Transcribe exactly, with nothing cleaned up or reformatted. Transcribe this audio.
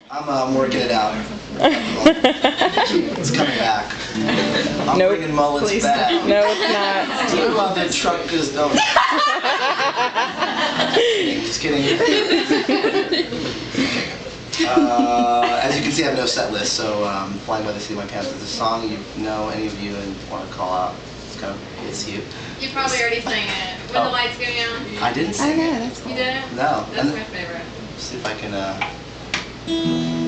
I'm, uh, I'm working it out. It's coming back. I'm nope. bringing Mullets Please back. Don't. No, it's not. You know, the trunk is no. Just kidding. Uh, as you can see, I have no set list, so um, Flying by the Seat of My Pants is a song you know, any of you, and want to call out. It's kind of hits you. You probably already sang it. When oh. the lights go down. I didn't sing I know, it. that's cool. You didn't? No. That's and my favorite. See if I can. Uh...